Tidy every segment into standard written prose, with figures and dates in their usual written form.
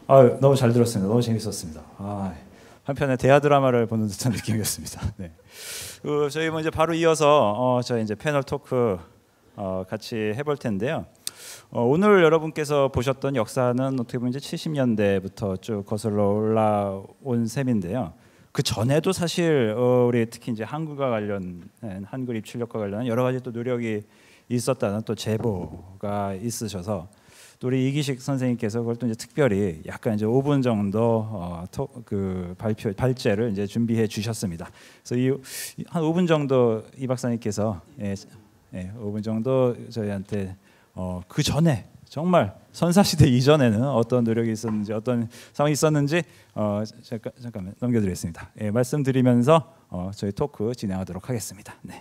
너무 잘 들었습니다. 너무 재밌었습니다. 한편의 대하 드라마를 보는 듯한 느낌이었습니다. 네. 저희 이제 바로 이어서 저희 이제 패널 토크 같이 해볼 텐데요. 오늘 여러분께서 보셨던 역사는 어떻게 보면 이제 70년대부터 쭉 거슬러 올라온 셈인데요. 그 전에도 사실 우리 특히 이제 한글과 관련 한글 입출력과 관련한 여러 가지 또 노력이 있었다는 또 제보가 있으셔서 또 우리 이기식 선생님께서 그걸 또 이제 특별히 약간 이제 5분 정도 그 발제를 이제 준비해 주셨습니다. 그래서 한 5분 정도 이 박사님께서 5분 정도 저희한테 그 전에 정말 선사시대 이전에는 어떤 노력이 있었는지 어떤 상황이 있었는지 잠깐만 넘겨드리겠습니다. 말씀드리면서 저희 토크 진행하도록 하겠습니다. 네.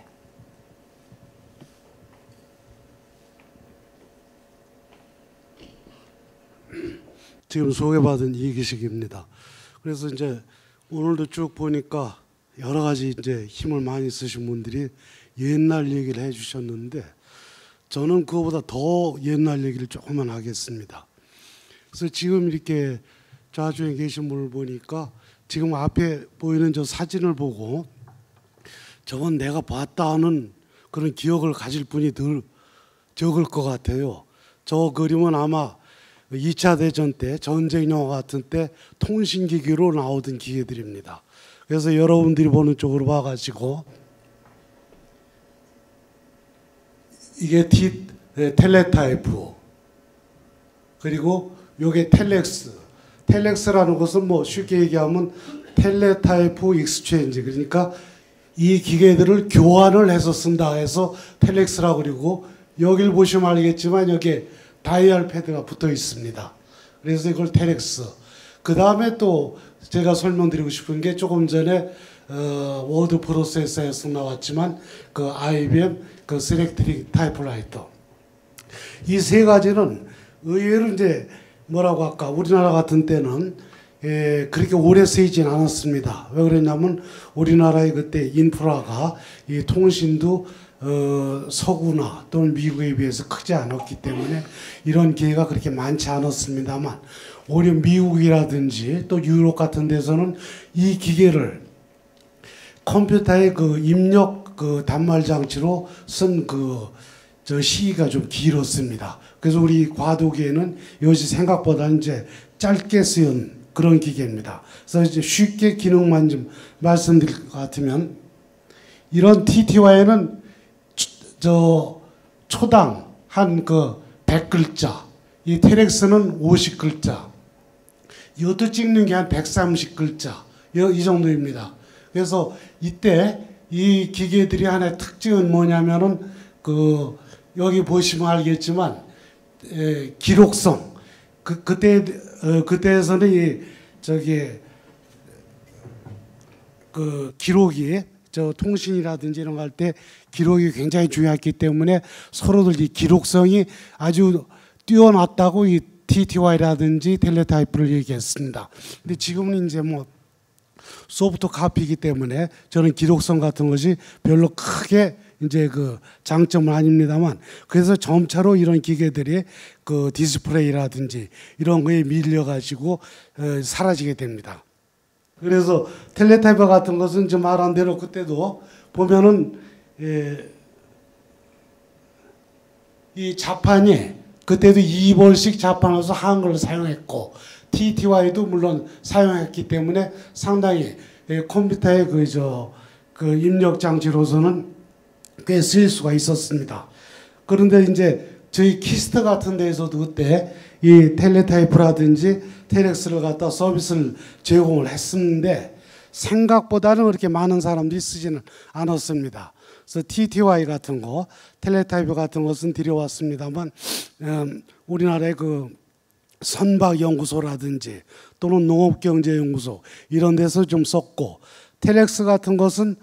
지금 소개받은 이기식입니다. 그래서 이제 오늘도 쭉 보니까 여러 가지 이제 힘을 많이 쓰신 분들이 옛날 얘기를 해주셨는데 저는 그거보다 더 옛날 얘기를 조금만 하겠습니다. 그래서 지금 이렇게 좌중에 계신 분을 보니까 지금 앞에 보이는 저 사진을 보고 저건 내가 봤다 하는 그런 기억을 가질 분이 덜 적을 것 같아요. 저 그림은 아마 2차 대전 때 전쟁 영화 같은 때 통신기기로 나오던 기계들입니다. 그래서 여러분들이 보는 쪽으로 봐가지고 이게 텔레타이프 그리고 요게 텔렉스라는 것은 뭐 쉽게 얘기하면 텔레타이프 익스체인지 그러니까 이 기계들을 교환을 해서 쓴다 해서 텔렉스라고 그러고 여길 보시면 알겠지만 여기에 다이얼 패드가 붙어 있습니다. 그래서 이걸 텔렉스. 그 다음에 또 제가 설명드리고 싶은 게 조금 전에 워드 프로세서에서 나왔지만 그 IBM 그 셀렉트릭 타이프라이터. 이 세 가지는 의외로 이제 뭐라고 할까 우리나라 같은 때는 그렇게 오래 쓰이진 않았습니다. 왜 그랬냐면 우리나라의 그때 인프라가 이 통신도 서구나 또는 미국에 비해서 크지 않았기 때문에 이런 기회가 그렇게 많지 않았습니다만 오히려 미국이라든지 또 유럽 같은 데서는 이 기계를 컴퓨터의 그 입력 그 단말 장치로 쓴 저 시기가 좀 길었습니다. 그래서 우리 과도기에는 이것이 생각보다 이제 짧게 쓰인 그런 기계입니다. 그래서 이제 쉽게 기능만 좀 말씀드릴 것 같으면 이런 TTY에는 저 초당 한 그 100글자, 이 텔렉스는 50글자, 이것도 찍는 게 한 130글자, 이 정도입니다. 그래서 이때 이 기계들이 하나의 특징은 뭐냐면은 여기 보시면 알겠지만 기록성, 그때에서는 기록이 저 통신이라든지 이런 거 할 때 기록이 굉장히 중요했기 때문에 서로들 이 기록성이 아주 뛰어났다고 이 TTY라든지 텔레타이프를 얘기했습니다. 근데 지금은 이제 뭐 소프트 카피이기 때문에 저는 기록성 같은 것이 별로 크게 이제 그 장점은 아닙니다만 그래서 점차로 이런 기계들이 그 디스플레이라든지 이런 거에 밀려가지고 사라지게 됩니다. 그래서 텔레타이프 같은 것은 좀 말한 대로 그때도 보면은 이 자판이 그때도 2벌씩 자판으로서 한글을 사용했고 TTY도 물론 사용했기 때문에 상당히 컴퓨터의 그 입력 장치로서는 꽤 쓰일 수가 있었습니다. 그런데 이제 저희 키스트 같은 데에서도 그때 이 텔레타이프라든지 텔렉스를 갖다 서비스를 제공을 했었는데 생각보다는 그렇게 많은 사람들이 쓰지는 않았습니다. 그래서 TTY 같은 거, 텔레타이프 같은 것은 들여왔습니다만 우리나라의 그 선박연구소라든지 또는 농업경제연구소 이런 데서 좀 썼고 텔렉스 같은 것은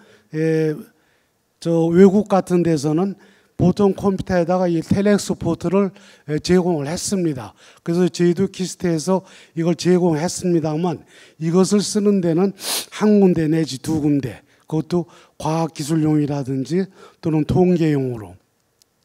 저 외국 같은 데서는 보통 컴퓨터에다가 이 텔렉스 포트를 제공을 했습니다. 그래서 저희도 키스트에서 이걸 제공했습니다만 이것을 쓰는 데는 한 군데 내지 두 군데 그것도 과학기술용이라든지 또는 통계용으로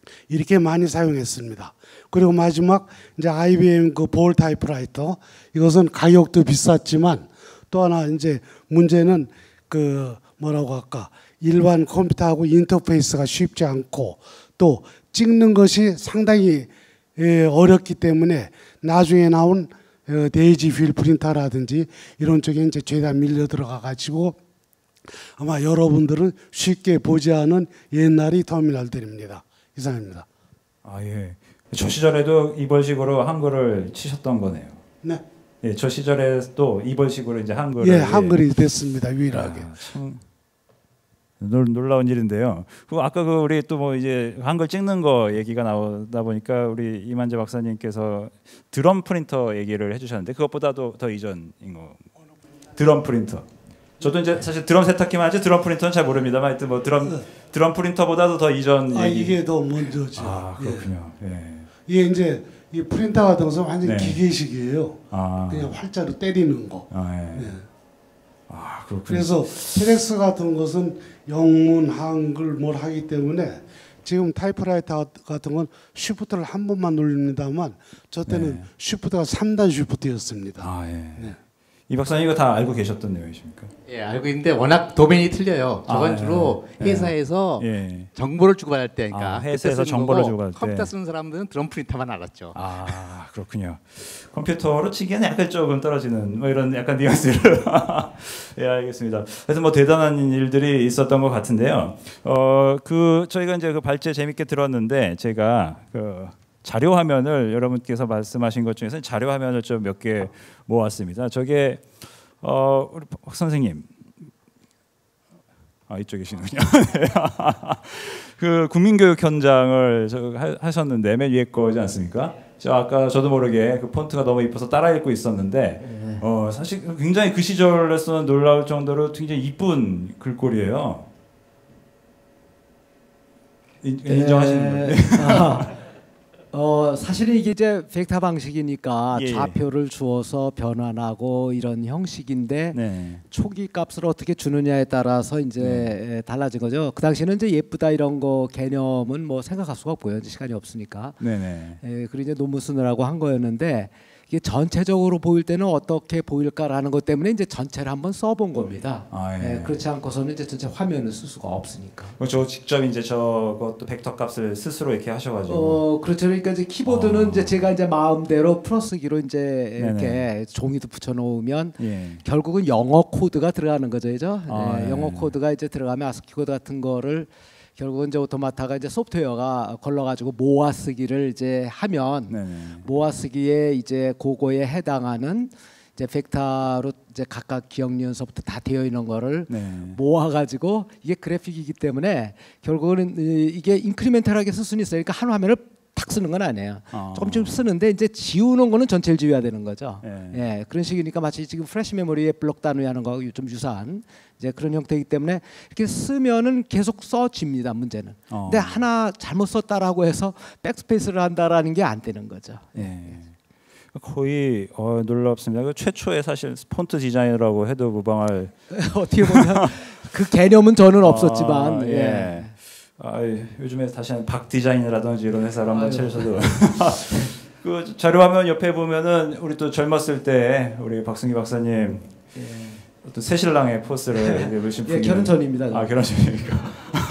이렇게 많이 사용했습니다. 그리고 마지막 이제 IBM 그 볼 타이프라이터, 이것은 가격도 비쌌지만 또 하나 이제 문제는 그 뭐라고 할까, 일반 컴퓨터하고 인터페이스가 쉽지 않고 또 찍는 것이 상당히 어렵기 때문에 나중에 나온 데이지 휠 프린터라든지 이런 쪽에 이제 죄다 밀려 들어가 가지고 아마 여러분들은 쉽게 보지 않은 옛날의 터미널들입니다. 이상입니다. 아 예. 저 시절에도 이벌식으로 한글을 치셨던 거네요. 네. 예, 저 시절에도 이벌식으로 이제 한글을 예, 한글이 됐습니다. 유일하게. 참 놀라운 일인데요. 그 아까 그 우리 또 뭐 이제 한글 찍는 거 얘기가 나오다 보니까 우리 이만재 박사님께서 드럼 프린터 얘기를 해주셨는데 그것보다도 더 이전인 거. 드럼 프린터. 저도 이제 사실 드럼 세탁기만 하지 드럼 프린터는 잘 모릅니다만 하여튼 뭐 드럼 프린터보다도 더 이전 얘기. 이게 더 먼저죠. 아 그렇군요. 예. 이게 이제 이 프린터 같은 것은 완전 히 네. 기계식이에요. 아. 그냥 활자로 때리는 거. 아 예. 예. 아 그렇군요. 그래서 텔렉스 같은 것은 영문, 한글 뭘 하기 때문에 지금 타이프라이터 같은 건 쉬프트를 한 번만 누릅니다만 저 때는 네. 쉬프트가 3단 쉬프트였습니다. 아 예. 네. 이 박사님 이거 다 알고 계셨던 내용이십니까? 예, 알고 있는데 워낙 도메인이 틀려요. 저건 아, 주로 예. 회사에서 예. 정보를 주고받을 때, 그러니까 아, 회사에서 정보를 주고받을 때. 컴퓨터 쓰는 사람들은 드럼 프린터만 알았죠. 아 그렇군요. 컴퓨터로 치기에는 약간 조금 떨어지는 뭐 이런 약간 뉘앙스를 예 알겠습니다. 그래서 뭐 대단한 일들이 있었던 것 같은데요. 그 저희가 이제 그 발제 재밌게 들었는데 제가 그 자료 화면을 여러분께서 말씀하신 것 중에서 자료 화면을 좀 몇 개 모았습니다. 저게 우리 박 선생님. 아 이쪽에 계시는군요. 그 국민교육 현장을 하셨는데 맨 위에 거지 않습니까? 저 아까 저도 모르게 그 폰트가 너무 이뻐서 따라 읽고 있었는데 사실 굉장히 그 시절에서는 놀라울 정도로 굉장히 이쁜 글꼴이에요. 인정하시는 거예요? 사실은 이게 이제 벡터 방식이니까 예. 좌표를 주어서 변환하고 이런 형식인데 네. 초기 값을 어떻게 주느냐에 따라서 이제 달라진 거죠. 그 당시에는 이제 예쁘다 이런 거 개념은 뭐 생각할 수가 없고요. 이제 시간이 없으니까. 네네. 그리고 이제 논문 쓰느라고 한 거였는데 이게 전체적으로 보일 때는 어떻게 보일까라는 것 때문에 이제 전체를 한번 써본 겁니다. 아, 예. 그렇지 않고서는 이제 전체 화면을 쓸 수가 없으니까. 저 직접 이제 저것도 벡터 값을 스스로 이렇게 하셔가지고. 그렇죠. 그러니까 이제 키보드는 이제 제가 이제 마음대로 풀어쓰기로 이제 이렇게 네네. 종이도 붙여놓으면 예. 결국은 영어 코드가 들어가는 거죠, 그죠? 아, 예. 영어 코드가 이제 들어가면 아스키 코드 같은 거를 결국은 이제 오토마타가 이제 소프트웨어가 걸러가지고 모아쓰기를 이제 하면 네네. 모아쓰기에 이제 그거에 해당하는 이제 벡터로 이제 각각 기억 니은서부터 다 되어 있는 거를 네. 모아가지고 이게 그래픽이기 때문에 결국은 이게 인크리멘탈하게 쓸 수는 있어요. 그러니까 한 화면을 탁 쓰는 건 아니에요. 조금 쓰는데 이제 지우는 거는 전체를 지워야 되는 거죠. 예, 그런 식이니까 마치 지금 프레시 메모리에 블록 단위하는 거하고 좀 유사한 이제 그런 형태이기 때문에 이렇게 쓰면은 계속 써집니다. 문제는. 근데 하나 잘못 썼다라고 해서 백스페이스를 한다라는 게 안 되는 거죠. 예. 거의 놀랍습니다. 그 최초의 사실 폰트 디자이너라고 해도 무방할. 어떻게 보면 그 개념은 저는 없었지만 예. 요즘에 다시 박 디자인이라든지 이런 회사를 한번 찾으셔도 그 자료 화면 옆에 보면은 우리 또 젊었을 때 우리 박승기 박사님 어떤 새신랑의 포스를 입으신 분이 결혼 전입니다. 아 결혼 전이니까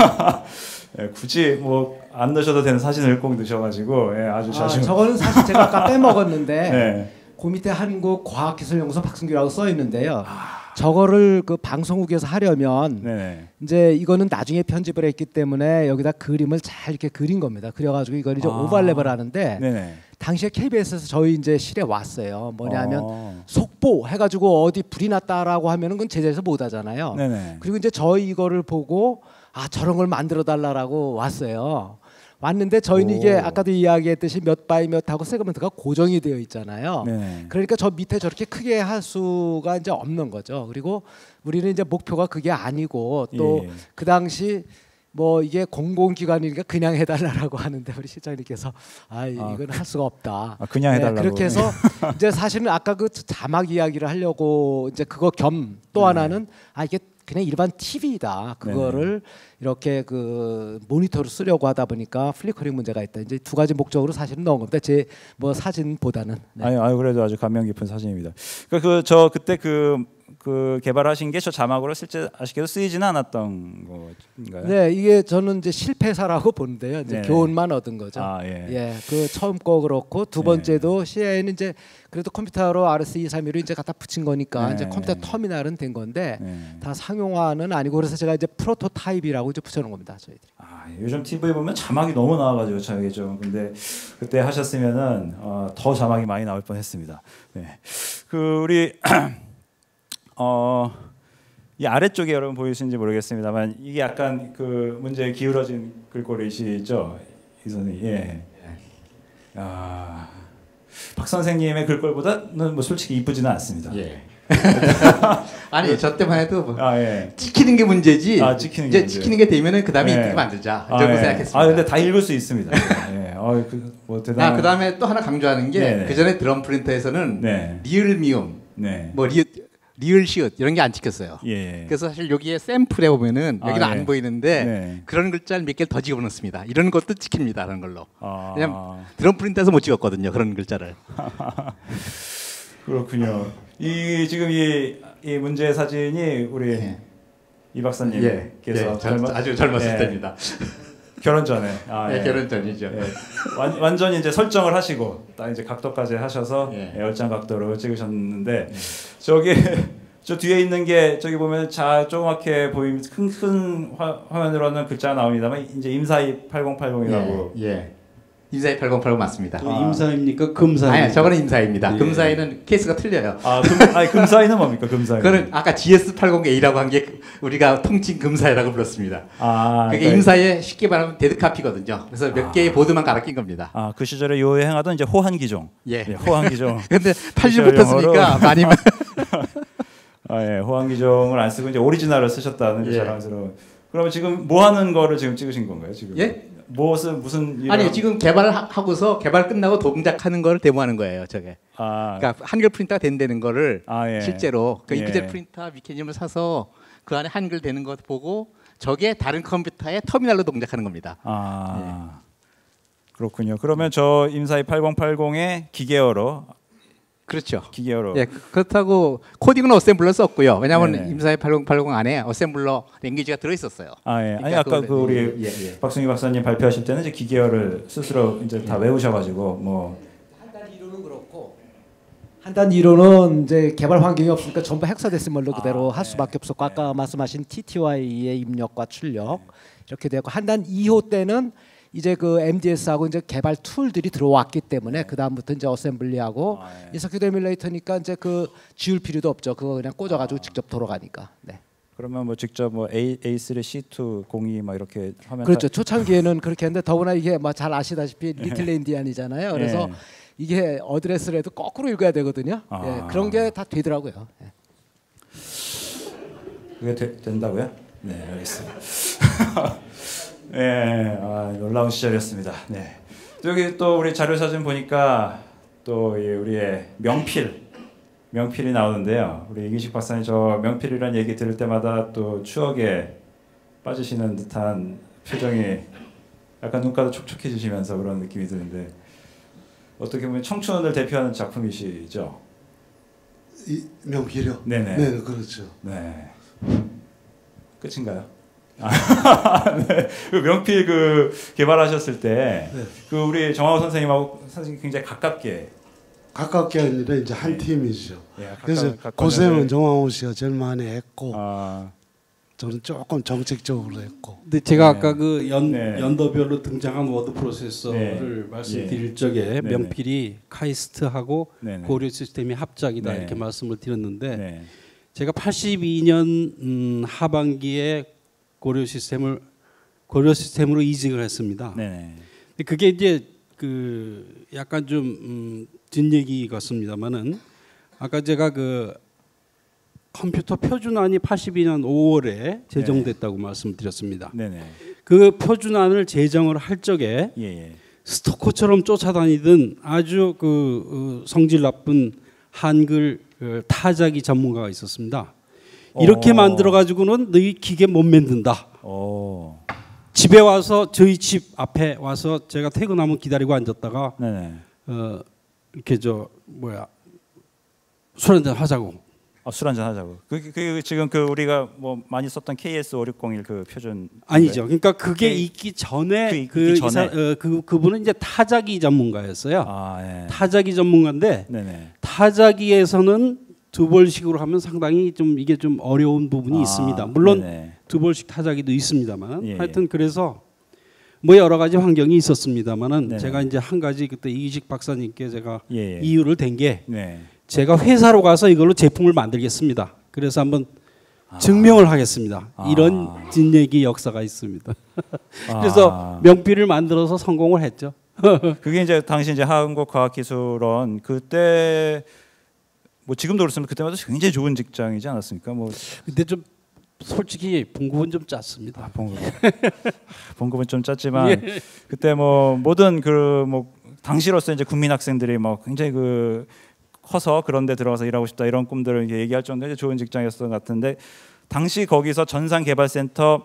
예, 굳이 뭐 안 넣으셔도 되는 사진을 꼭 넣으셔가지고 예, 아주 자주 저거는 사실 제가 아까 빼먹었는데 네. 그 밑에 한국과학기술연구소 박승규라고 써 있는데요. 저거를 그 방송국에서 하려면 네네. 이제 이거는 나중에 편집을 했기 때문에 여기다 그림을 잘 이렇게 그린 겁니다. 그래가지고 이걸 이제 오버랩을 하는데 네네. 당시에 KBS에서 저희 이제 실에 왔어요. 뭐냐면 속보 해가지고 어디 불이 났다라고 하면은 그건 제자리에서 못 하잖아요. 네네. 그리고 이제 저희 이거를 보고 저런 걸 만들어 달라라고 왔어요. 왔는데 저희는 이게 아까도 이야기했듯이 몇 바이 몇 하고 세그먼트가 고정이 되어 있잖아요. 네네. 그러니까 저 밑에 저렇게 크게 할 수가 이제 없는 거죠. 그리고 우리는 이제 목표가 그게 아니고 또 그 당시 뭐 이게 공공기관이니까 그냥 해달라고 하는데 우리 실장님께서 이건 할 수가 없다. 그냥 해달라고. 그렇게 해서 이제 사실은 아까 그 자막 이야기를 하려고 이제 그거 겸 또 하나는 이게 그냥 일반 TV다. 그거를 이렇게 그 모니터로 쓰려고 하다 보니까 플리커링 문제가 있다. 이제 두 가지 목적으로 사실은 넣은 겁니다. 제 뭐 사진보다는. 네. 아유 그래도 아주 감명 깊은 사진입니다. 저 그때 그 개발하신 게 저 자막으로 실제 아쉽게도 쓰이지는 않았던 건가요? 네, 이게 저는 이제 실패사라고 보는데요. 이제 교훈만 얻은 거죠. 예, 그 처음 거 그렇고 두 번째도 CI는 이제 그래도 컴퓨터로 RS232로 이제 갖다 붙인 거니까 이제 컴퓨터 터미널은 된 건데 다 상용화는 아니고 그래서 제가 이제 프로토타입이라고 이제 붙여놓은 겁니다, 저희들이. 요즘 TV 보면 자막이 너무 나와가지고 저게 좀 근데 그때 하셨으면은 더 자막이 많이 나올 뻔했습니다. 네, 그 우리 이 아래쪽에 여러분 보이시는지 모르겠습니다만 이게 약간 그 문제에 기울어진 글꼴이시죠, 이 선생님. 예. 박 선생님의 글꼴보다는 뭐 솔직히 이쁘지는 않습니다. 예. 아니 저 때만 해도 뭐 예. 찍히는 게 문제지. 찍히는 이제 게 찍히는 게 되면은 그 다음에 이쁘게 만들자. 이렇게 생각했습니다. 근데 다 읽을 수 있습니다. 예. 뭐 대단. 그 다음에 또 하나 강조하는 게 그 전에 드럼 프린터에서는 리을 미음, 뭐 리을 시읒 이런 게 안 찍혔어요. 그래서 사실 여기에 샘플에 보면은 여기는 안 보이는데 그런 글자를 몇 개를 더 집어넣습니다. 이런 것도 찍힙니다. 그런 걸로. 왜냐면 드럼 프린터에서 못 찍었거든요. 그런 글자를. 그렇군요. 지금 이 문제의 사진이 우리 이 박사님께서 아주 젊었을 때입니다. 결혼 전에. 결혼 전이죠. 완전히 이제 설정을 하시고 딱 이제 각도까지 하셔서 열장 각도로 찍으셨는데 저 뒤에 있는 게 저기 보면 조그맣게 보이면 큰 화면으로는 글자가 나옵니다만 이제 임사희 8080이라고. 임사희 8080 맞습니다. 임사입니까? 금사입니까? 아니, 저거는 임사입니다. 금사이는 케이스가 틀려요. 금사이는 뭡니까? 금사이. 그거는 아까 GS80A라고 한 게 우리가 통칭 금사이라고 불렀습니다. 그게 그러니까 임사에 쉽게 말하면 데드카피거든요. 그래서 몇 개의 보드만 갈아 낀 겁니다. 그 시절에 유행하던 이제 호환기종. 호환기종. 근데 80부터쓰니까 많이 호환기종을 안 쓰고 이제 오리지널을 쓰셨다는 게 자랑스러운. 그러면 지금 뭐 하는 거를 지금 찍으신 건가요? 지금? 무슨 아니 지금 개발을 하고서 개발 끝나고 동작하는 거를 데모하는 거예요, 저게. 그러니까 한글 프린터가 된다는 거를 실제로 그 잉크젯 프린터 미케니즘을 사서 그 안에 한글 되는 거 보고 저게 다른 컴퓨터의 터미널로 동작하는 겁니다. 그렇군요. 그러면 저 임사희 8080의 기계어로. 그렇죠. 기계어로. 그렇다고 코딩은 어셈블러 썼고요. 왜냐하면 임사희 8080 안에 어셈블러 랭귀지가 들어 있었어요. 아니 아까 그 우리 박승희 박사님 발표하실 때는 이제 기계어를 스스로 이제 다 외우셔가지고 뭐 한단 이론은 그렇고 한단 이론은 이제 개발 환경이 없으니까 전부 헥사데시멀로 그대로 할 수밖에 없었고 아까 말씀하신 TTY의 입력과 출력 이렇게 되고 한단 2호 때는 이제 그 MDS하고 이제 개발 툴들이 들어왔기 때문에 그 다음부터 이제 어셈블리하고 이 서큐트 에뮬레이터니까 이제 그 지울 필요도 없죠. 그거 그냥 꽂아가지고 직접 돌아가니까. 그러면 뭐 직접 뭐 A3, C2, 02 막 이렇게 하면 그렇죠. 초창기에는 그렇게 했는데 더구나 이게 뭐 잘 아시다시피 리틀 엔디안이잖아요. 그래서 이게 어드레스를 해도 거꾸로 읽어야 되거든요. 그런 게 다 되더라고요. 그게 된다고요? 네, 알겠습니다. 놀라운 시절이었습니다. 여기 또 우리 자료 사진 보니까 또 우리의 명필이 나오는데요. 우리 이기식 박사님 저 명필이라는 얘기 들을 때마다 또 추억에 빠지시는 듯한 표정이 약간 눈가도 촉촉해지시면서 그런 느낌이 드는데 어떻게 보면 청춘을 대표하는 작품이시죠? 이 명필이요? 네네. 네, 그렇죠. 네. 끝인가요? 그 명필 개발하셨을 때 그 우리 정하우 선생님하고 사실 굉장히 가깝게 아니라 이제 한 팀이죠. 그래서 고생은 정하우 씨가 제일 많이 했고 저는 조금 정책적으로 했고. 근데 제가 아까 그 연도별로 등장한 워드 프로세서를 말씀드릴 적에 명필이 카이스트하고 고려 시스템이 합작이다 이렇게 말씀을 드렸는데 제가 82년 하반기에 고려 시스템으로 이직을 했습니다. 그게 이제 그 약간 좀 뒷얘기 같습니다만은 아까 제가 그 컴퓨터 표준안이 82년 5월에 제정됐다고 말씀드렸습니다. 그 표준안을 제정을 할 적에 스토커처럼 쫓아다니던 아주 그 성질 나쁜 한글 타자기 전문가가 있었습니다. 이렇게 만들어 가지고는 너희 기계 못 만든다. 집에 와서 저희 집 앞에 와서 제가 퇴근하면 기다리고 앉았다가 이렇게 술 한잔 하자고. 술 한잔 하자고. 그 지금 그 우리가 뭐 많이 썼던 KS5601 그 표준 아니죠. 그러니까 그게 있기 전에 그분은 이제 타자기 전문가였어요. 타자기 전문가인데 타자기에서는 두벌식으로 하면 상당히 좀 이게 좀 어려운 부분이 있습니다. 물론 두벌식 타자기도 있습니다만 하여튼 그래서 뭐 여러 가지 환경이 있었습니다만은 제가 이제 한 가지 그때 이기식 박사님께 제가 이유를 댄 게 제가 회사로 가서 이걸로 제품을 만들겠습니다. 그래서 한번 증명을 하겠습니다. 이런 뒷얘기 역사가 있습니다. 그래서 명필을 만들어서 성공을 했죠. 그게 이제 당시 이제 한국과학기술원 그때 뭐 지금도 그렇습니다. 그때마다 굉장히 좋은 직장이지 않았습니까? 뭐 근데 좀 솔직히 봉급은 좀 짰습니다. 봉급은 좀 짰지만 그때 뭐 모든 그 뭐 당시로서 이제 국민 학생들이 뭐 굉장히 그 커서 그런 데 들어가서 일하고 싶다 이런 꿈들을 얘기할 정도로 좋은 직장이었던 것 같은데 당시 거기서 전산개발센터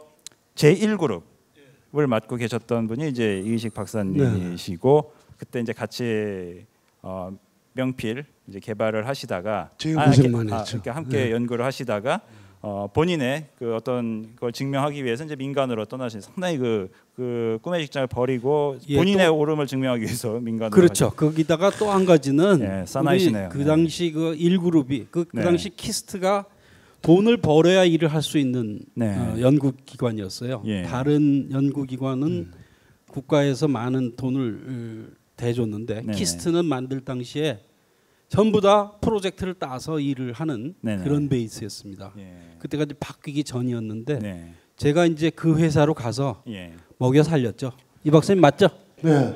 제1그룹을 맡고 계셨던 분이 이제 이기식 박사님이시고 그때 이제 같이 명필 이제 개발을 하시다가 그러니까 함께 연구를 하시다가 본인의 그 어떤 걸 증명하기 위해서 이제 민간으로 떠나신 상당히 그 꿈의 직장을 버리고 본인의 오름을 증명하기 위해서 민간으로 그렇죠. 거기다가 또 한 가지는 사나이시네요. 그 당시 그 1그룹이 그 당시 키스트가 돈을 벌어야 일을 할 수 있는 연구기관이었어요. 다른 연구기관은 국가에서 많은 돈을 대줬는데 키스트는 만들 당시에 전부 다 프로젝트를 따서 일을 하는 그런 베이스였습니다. 그때까지 바뀌기 전이었는데 제가 이제 그 회사로 가서 먹여 살렸죠. 이 박사님 맞죠? 네.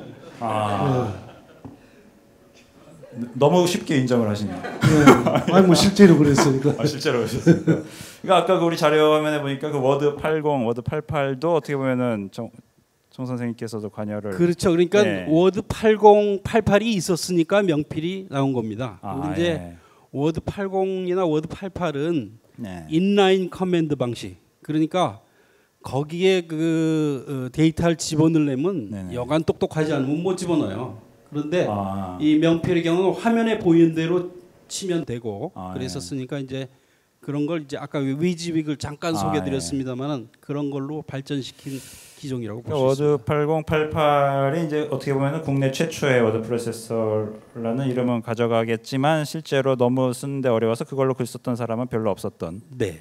너무 쉽게 인정을 하시네요. 아니 뭐 실제로 그랬으니까. 실제로 그러셨으니까. 그러니까 아까 그 우리 자료 화면에 보니까 그 워드 80, 워드 88도 어떻게 보면은 정 선생님께서도 관여를 그렇죠. 그러니까 워드 80, 88이 있었으니까 명필이 나온 겁니다. 그런데 워드 80이나 워드 88은 인라인 커맨드 방식. 그러니까 거기에 그 데이터를 집어넣으려면 여간 똑똑하지 않으면 못 집어넣어요. 그런데 이 명필의 경우는 화면에 보이는 대로 치면 되고 그랬었으니까 이제 그런 걸 이제 아까 위즈윅을 잠깐 소개드렸습니다만은 그런 걸로 발전시킨 기종이라고 볼 수 있습니다. 워드 80, 88이 이제 어떻게 보면 국내 최초의 워드 프로세서라는 이름은 가져가겠지만 실제로 너무 쓰는데 어려워서 그걸로 글 썼던 사람은 별로 없었던.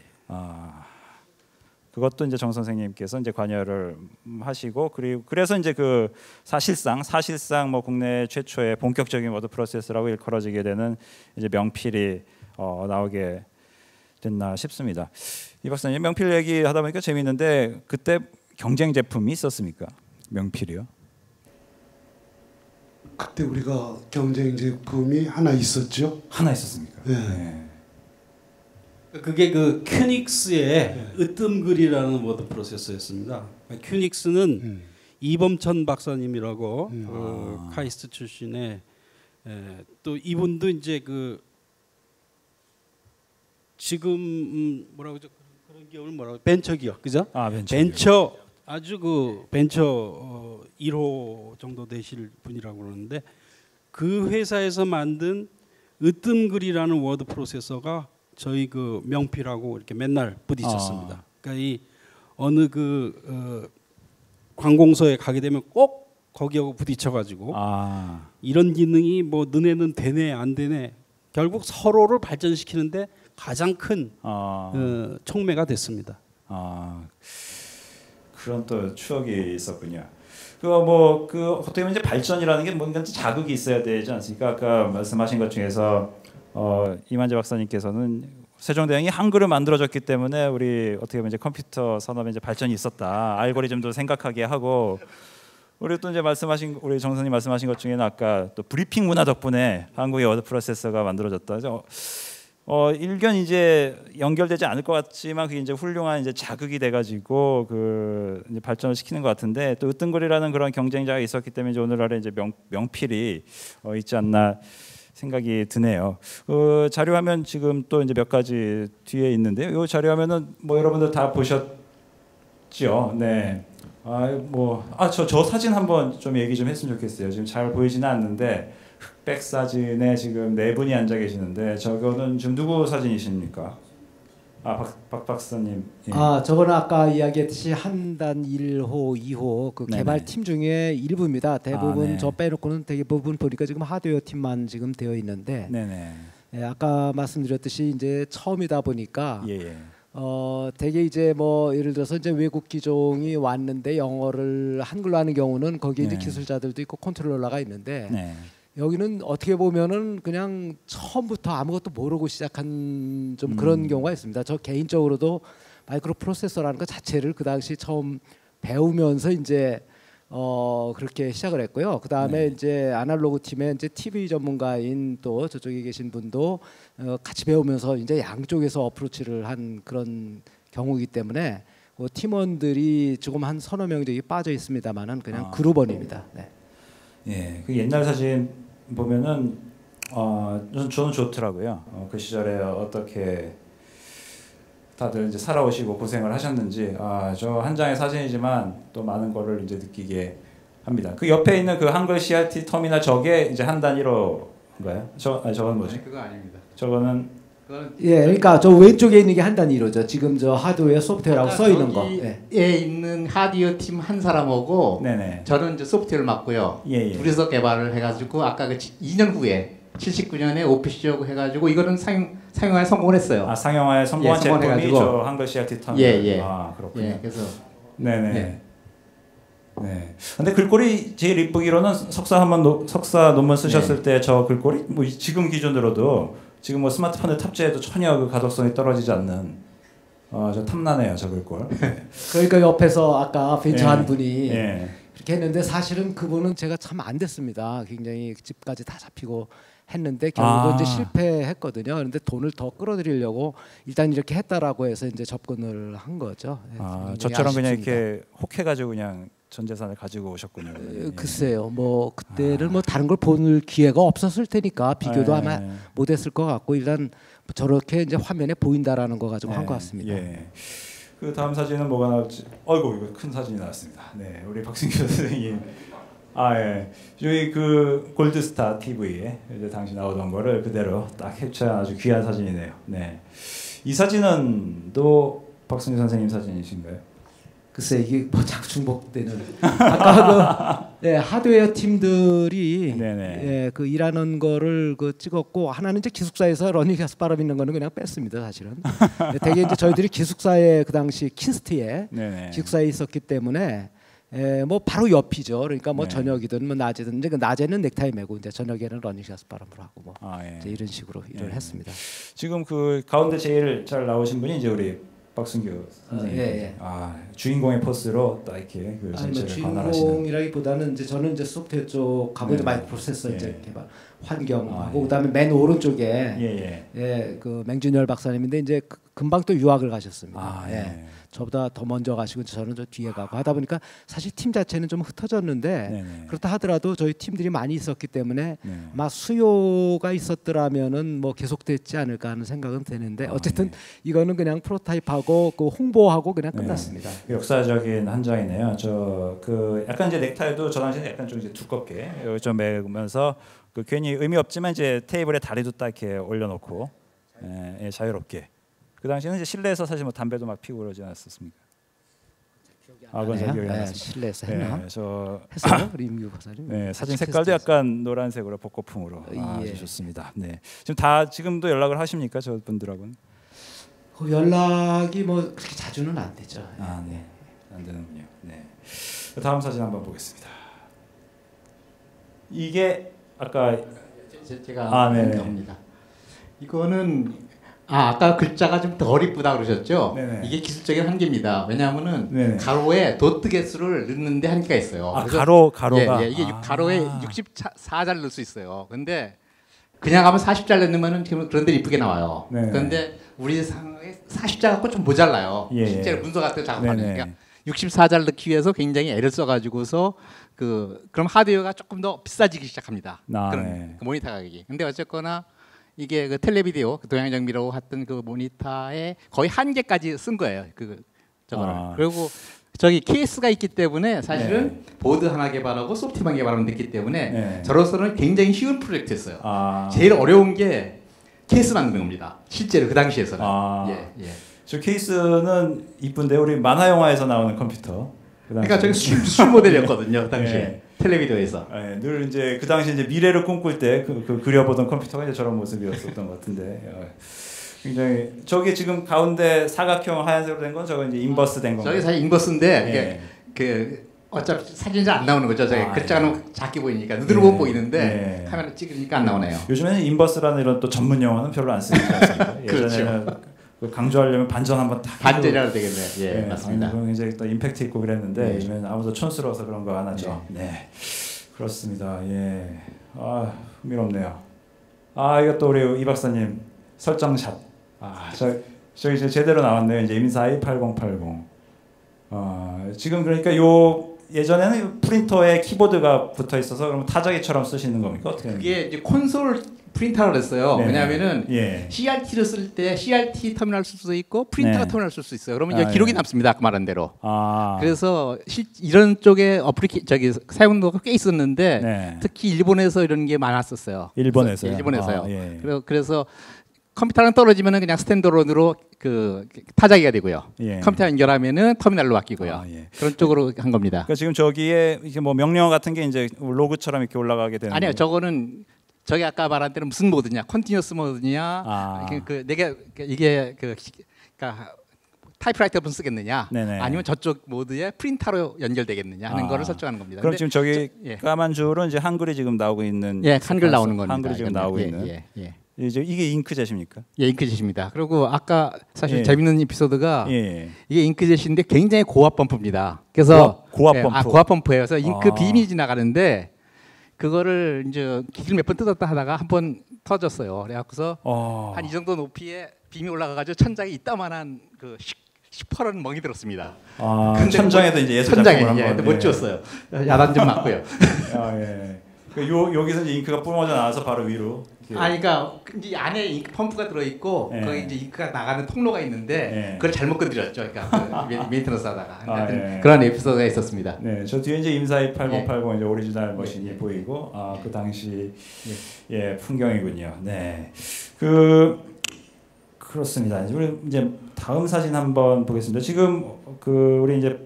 그것도 이제 정 선생님께서 이제 관여를 하시고 그리고 그래서 이제 그 사실상 뭐 국내 최초의 본격적인 워드 프로세서라고 일컬어지게 되는 이제 명필이 나오게 됐나 싶습니다. 이 박사님 명필 얘기 하다 보니까 재미있는데 그때 경쟁 제품이 있었습니까? 명필이요? 그때 우리가 경쟁 제품이 하나 있었죠. 하나 있었습니까? 그게 그 큐닉스의 으뜸글이라는 워드 프로세서였습니다. 큐닉스는 이범천 박사님이라고 카이스트 출신의 또 이분도 이제 그 지금 뭐라고 그러죠? 그런 기업을 뭐라고 벤처 기업 그죠? 벤처 아주 그 벤처 1호 정도 되실 분이라고 그러는데 그 회사에서 만든 으뜸글이라는 워드 프로세서가 저희 그 명필하고 이렇게 맨날 부딪혔습니다. 그러니까 이 어느 그 관공서에 가게 되면 꼭 거기하고 부딪혀가지고 이런 기능이 뭐 너네는 되네 안 되네 결국 서로를 발전시키는데 가장 큰 촉매가 됐습니다. 그런 또 추억이 있었군요. 그 어떻게 보면 이제 발전이라는 게 뭔가 자극이 있어야 되지 않습니까? 아까 말씀하신 것 중에서 이만재 박사님께서는 세종대왕이 한글을 만들어줬기 때문에 우리 어떻게 보면 이제 컴퓨터 산업에 이제 발전이 있었다. 알고리즘도 생각하게 하고 우리 또 이제 말씀하신 우리 정 선생님 말씀하신 것 중에는 아까 또 브리핑 문화 덕분에 한국의 워드 프로세서가 만들어졌다. 일견 이제 연결되지 않을 것 같지만 그게 이제 훌륭한 이제 자극이 돼가지고 그 이제 발전을 시키는 것 같은데 또 으뜸글이라는 그런 경쟁자가 있었기 때문에 이제 오늘날에 이제 명필이 있지 않나 생각이 드네요. 자료화면 지금 또 이제 몇 가지 뒤에 있는데요. 이 자료화면은 뭐 여러분들 다 보셨죠? 네. 저 사진 한번 좀 얘기 좀 했으면 좋겠어요. 지금 잘 보이지는 않는데 흑백 사진에 지금 4분이 앉아 계시는데 저거는 지금 누구 사진이십니까? 박 박사님. 예. 저거는 아까 이야기했듯이 한단 1호, 2호 그 개발팀 중에 일부입니다. 대부분 저 빼놓고는 대부분 보니까 지금 하드웨어 팀만 지금 되어 있는데. 예, 아까 말씀드렸듯이 이제 처음이다 보니까 되게 이제 뭐 예를 들어서 이제 외국 기종이 왔는데 영어를 한글로 하는 경우는 거기에 이제 기술자들도 있고 컨트롤러가 있는데. 여기는 어떻게 보면은 그냥 처음부터 아무것도 모르고 시작한 좀 그런 경우가 있습니다. 저 개인적으로도 마이크로 프로세서라는 것 자체를 그 당시 처음 배우면서 이제 그렇게 시작을 했고요. 그 다음에 이제 아날로그 팀의 이제 TV 전문가인 또 저쪽에 계신 분도 같이 배우면서 이제 양쪽에서 어프로치를 한 그런 경우이기 때문에 그 팀원들이 조금 한 서너 명 정도 빠져 있습니다만은 그냥 그룹원입니다. 네. 예, 그 옛날 사진 보면은 저는 좋더라고요. 그 시절에 어떻게 다들 이제 살아오시고 고생을 하셨는지 저 한 장의 사진이지만 또 많은 거를 이제 느끼게 합니다. 그 옆에 있는 그 한글 CRT 터미널 저게 이제 한단 1호인가요? 저건 뭐지? 그거 아닙니다. 저거는 그러니까 저 왼쪽에 있는 게 한단 1호죠. 지금 저 하드웨어 소프트웨어라고 써 있는 거. 에 있는 하드웨어 팀 한 사람하고 저는 이제 소프트웨어를 맡고요. 둘이서 개발을 해가지고 아까 그 2년 후에 79년에 오피시하고 해가지고 이거는 상용화에 성공을 했어요. 상용화에 성공한 제품이 저 한글 CRT 터미널. 그렇군요. 그래서 근데 글꼴이 제일 이쁘기로는 석사 논문 쓰셨을 때 저 글꼴이 뭐 지금 기준으로도 지금 뭐 스마트폰에 탑재해도 전혀 그 가독성이 떨어지지 않는 저 탐나네요 저 글꼴. 그러니까 옆에서 아까 벤처한 분이 그렇게 했는데 사실은 그분은 제가 참 안 됐습니다. 굉장히 집까지 다 잡히고 했는데 결국은 이제 실패했거든요. 그런데 돈을 더 끌어들이려고 일단 이렇게 했다라고 해서 이제 접근을 한 거죠. 저처럼 그냥 이렇게 혹해가지고 그냥 전 재산을 가지고 오셨군요. 글쎄요, 뭐 그때는 뭐 다른 걸 볼 기회가 없었을 테니까 비교도 아마 못했을 것 같고 일단 저렇게 이제 화면에 보인다라는 거 가지고 한 것 같습니다. 그 다음 사진은 뭐가 나올지. 이거 큰 사진이 나왔습니다. 네, 우리 박승규 선생님. 저희 그 골드스타 TV에 이제 당시 나오던 거를 그대로 딱 캡처한 아주 귀한 사진이네요. 네, 이 사진은 또 박승규 선생님 사진이신가요? 글쎄 이게 뭐 자꾸 중복되는 아까 그 하드웨어 팀들이 그 일하는 거를 그 찍었고 하나는 이제 기숙사에서 러닝 가스바람 있는 거는 그냥 뺐습니다 사실은. 되게 이제 저희들이 기숙사에 그 당시 킨스트에 기숙사에 있었기 때문에 뭐 바로 옆이죠. 그러니까 뭐 저녁이든 뭐 낮이든 이제 그 낮에는 넥타이 매고 이제 저녁에는 러닝 가스바람으로 하고 뭐 이제 이런 식으로 일을 했습니다. 지금 그 가운데 제일 잘 나오신 분이 이제 우리 박승규 선생님. 주인공의 포스로 딱 이렇게 그 전체를 관할하시는. 주인공이라기보다는 이제 저는 이제 소프트웨어 쪽 가고 이제 마이크로 프로세서 이제 개발 환경하고 그다음에 맨 오른쪽에 그 맹준열 박사님인데 이제 금방 또 유학을 가셨습니다. 저보다 더 먼저 가시고 저는 저 뒤에 가고 하다 보니까 사실 팀 자체는 좀 흩어졌는데 그렇다 하더라도 저희 팀들이 많이 있었기 때문에 아마 수요가 있었더라면은 뭐 계속됐지 않을까 하는 생각은 드는데 어쨌든 이거는 그냥 프로타입하고 그 홍보하고 그냥 끝났습니다. 역사적인 한 장이네요. 저 그 약간 이제 넥타이도 저 당시에 약간 좀 이제 두껍게 좀 매면서 그 괜히 의미 없지만 이제 테이블에 다리도 딱 이렇게 올려놓고 자유롭게. 그 당시에는 이제 실내에서 사실 뭐 담배도 막 피우고 그러지 않았었습니까? 그건 잘 기억이 안 나요. 실내에서 했나? 저 했어요, 임규 박사님. 사진 색깔도 약간 노란색으로 벚꽃풍으로 아주 좋습니다. 지금도 연락을 하십니까, 저 분들하고는? 그 연락이 뭐 그렇게 자주는 안 되죠. 안 되는군요. 다음 사진 한번 보겠습니다. 이게 아까 제가 합니다. 이거는 아까 글자가 좀 덜 이쁘다 그러셨죠? 이게 기술적인 한계입니다. 왜냐하면은 가로에 도트 개수를 넣는데 한계가 있어요. 가로가 이게 가로에 64잘 넣을 수 있어요. 근데 그냥 하면 40잘 넣으면은 그런데 이쁘게 나와요. 그런데 우리 상황에 40잘 갖고 좀 모자라요. 실제로 문서 같은 거 작업하니까 64자를 넣기 위해서 굉장히 애를 써가지고서 그럼 하드웨어가 조금 더 비싸지기 시작합니다. 그런 그 모니터 가격이. 근데 어쨌거나 이게 그 텔레비디오 동양 정비라고 했던 그 모니터의 거의 한 개까지 쓴 거예요. 저거를. 그리고 저기 케이스가 있기 때문에 사실은 보드 하나 개발하고 소프트만 개발하면 됐기 때문에 저로서는 굉장히 쉬운 프로젝트였어요. 제일 어려운 게 케이스 만드는 겁니다. 실제로 그 당시에서는. 저 케이스는 이쁜데 우리 만화 영화에서 나오는 컴퓨터. 그러니까 저게 술 모델이었거든요. 그 당시에 텔레비디오에서. 늘 이제 그 당시 이제 미래를 꿈꿀 때 그려보던 컴퓨터가 이제 저런 모습이었었던 것 같은데. 굉장히 저게 지금 가운데 사각형 하얀색으로 된 건 저거 이제 인버스 된 건가요? 저게 사실 인버스인데 이게 어차피 사진이 잘 안 나오는 거죠. 저게 글자는 작게 보이니까 눈으로 보면 보이는데 카메라 찍으니까 안 나오네요. 요즘에는 인버스라는 이런 또 전문 용어는 별로 안 쓰니까. 예전에는 강조하려면 반전 한번 딱 반전이라도 되겠네요. 맞습니다. 그럼 이제 또 임팩트 있고 그랬는데 요즘에는 아무도 촌스러워서 그런 거 안 하죠. 그렇습니다. 흥미롭네요. 이것도 우리 이 박사님 설정샷. 저 이제 제대로 나왔네요. 이제 임사이 8080. 지금 그러니까 예전에는 프린터에 키보드가 붙어 있어서 그러면 타자기처럼 쓰시는 겁니까? 어떻게? 그게 이제 콘솔 프린터라고 했어요. 왜냐하면은 CRT를 쓸 때 CRT 터미널 쓸 수도 있고 프린터 터미널 쓸 수 있어요. 그러면 이제 기록이 남습니다. 아까 말한 대로. 그래서 이런 쪽에 사용도가 꽤 있었는데 특히 일본에서 이런 게 많았었어요. 일본에서요. 일본에서요. 그래서 컴퓨터랑 떨어지면은 그냥 스탠드론으로 타자기가 되고요. 컴퓨터 연결하면은 터미널로 바뀌고요. 그런 쪽으로 한 겁니다. 그러니까 지금 저기에 이게 뭐 명령어 같은 게 이제 로그처럼 이렇게 올라가게 되는. 아니요, 저거는 저기 아까 말한 대로 무슨 모드냐, 컨티뉴어스 모드냐, 이게 그러니까 타이프라이터분 쓰겠느냐, 아니면 저쪽 모드에 프린터로 연결되겠느냐 하는 거를 설정하는 겁니다. 그럼 지금 저기 까만 줄은 이제 한글이 지금 나오고 있는. 한글 나오는 겁니다. 한글이 지금 나오고 있는. 이게 잉크젯입니까? 잉크젯입니다. 그리고 아까 사실 재밌는 에피소드가 이게 잉크젯인데 굉장히 고압 펌프입니다. 그래서 고압 펌프. 고압 펌프예요. 그래서 잉크 빔이 지나가는데 그거를 이제 기를 몇 번 뜯었다 하다가 한 번 터졌어요. 그래갖고서 한 이 정도 높이에 빔이 올라가가지고 천장에 이따만한 시퍼런 멍이 들었습니다. 천장에도 이제 예술 작품을 한번 못 지웠어요. 야단 좀 맞고요. 여기서 이제 잉크가 뿜어져 나와서 바로 위로. 그러니까 이제 안에 잉크 펌프가 들어 있고 거기 이제 잉크가 나가는 통로가 있는데 그걸 잘못 건드렸죠. 그러니까 메인테너스 하다가 그런 에피소드가 있었습니다. 저 뒤에 이제 임사이 8080 이제 오리지널 머신이 보이고 그 당시 풍경이군요. 그렇습니다. 우리 이제 다음 사진 한번 보겠습니다. 지금 우리 이제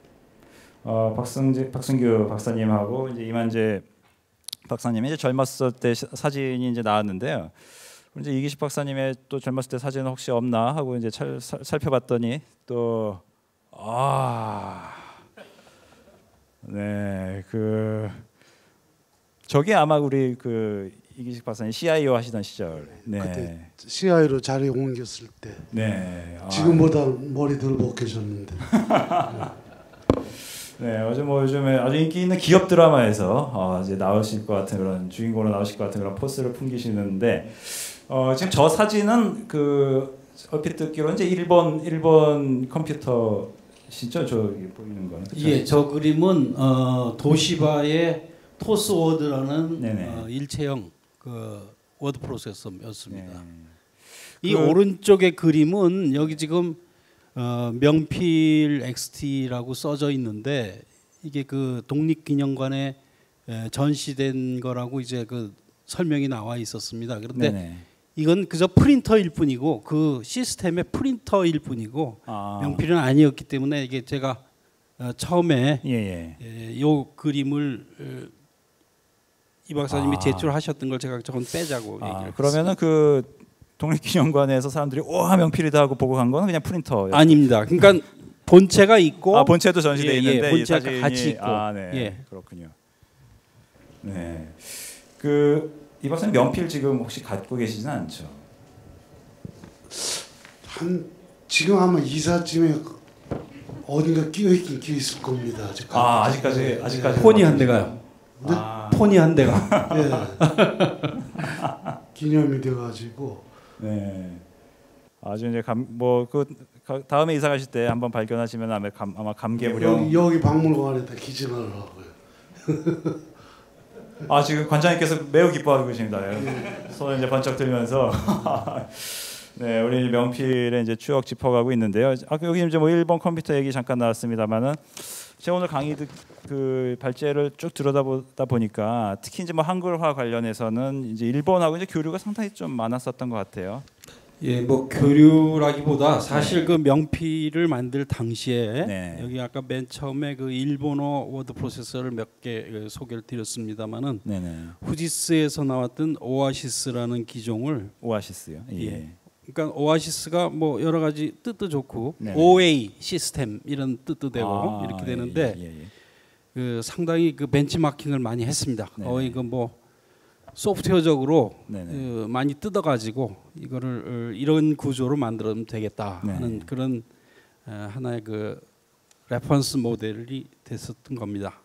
박승규 박사님하고 이제 이만재 박사님이 이제 젊었을 때 사진이 이제 나왔는데요. 이제 이기식 박사님의 또 젊었을 때 사진은 혹시 없나 하고 이제 살펴봤더니 또 저게 아마 우리 이기식 박사님 CIO 하시던 시절. 그때 CIO로 자리에 옮겼을 때. 지금보다 머리들 벗겨졌는데. 요즘에 아주 인기 있는 기업 드라마에서 이제 나오실 것 같은 그런 주인공으로 나오실 것 같은 그런 포스를 풍기시는데 지금 저 사진은 얼핏 듣기로는 이제 일본 컴퓨터시죠? 저기 보이는 거는. 그렇죠? 저 그림은 도시바의 토스워드라는 일체형 워드 프로세서였습니다. 이 오른쪽의 그림은 여기 지금 명필 XT라고 써져 있는데 이게 독립기념관에 전시된 거라고 이제 설명이 나와 있었습니다. 그런데 이건 그저 프린터일 뿐이고 그 시스템의 프린터일 뿐이고 명필은 아니었기 때문에 이게 제가 처음에 요 그림을 이 박사님이 제출하셨던 걸 제가 저건 빼자고 얘기를 그러면은 독립기념관에서 사람들이 명필이다 하고 보고 간 거는 그냥 프린터. 아닙니다. 그러니까 본체가 있고 본체도 전시돼 있는데 본체가 이 사진이 같이 있고. 그렇군요. 이 박사님 명필 지금 혹시 갖고 계시진 않죠? 지금 아마 이사쯤에 어딘가 끼어 있을 겁니다. 아직까지 폰이 한 대가요. 폰이 한 대가. 기념이 돼가지고. 아주 이제 다음에 이사 가실 때 한번 발견하시면 아마 감개무량. 여기 박물관에다 기증을 하고요. 아 지금 관장님께서 매우 기뻐하고 계십니다. 손을 이제 번쩍 들면서 네 우리 명필의 이제 추억 짚어가고 있는데요. 아까 여기 이제 뭐 일본 컴퓨터 얘기 잠깐 나왔습니다만은 제가 오늘 강의 그 발제를 쭉 들여다보다 보니까 특히 이제 뭐 한글화 관련해서는 이제 일본하고 이제 교류가 상당히 좀 많았었던 것 같아요. 예, 뭐 교류라기보다 사실 그 명필을 만들 당시에 여기 아까 맨 처음에 그 일본어 워드 프로세서를 몇 개 소개를 드렸습니다만은 후지스에서 나왔던 오아시스라는 기종을 오아시스요. 예. 그러니까 오아시스가 뭐 여러 가지 뜻도 좋고 OA 시스템 이런 뜻도 되고 이렇게 되는데 그 상당히 그 벤치마킹을 많이 했습니다. 거의 그 뭐 소프트웨어적으로 많이 뜯어가지고 이거를 이런 구조로 만들면 되겠다 하는 그런 하나의 그 레퍼런스 모델이 됐었던 겁니다.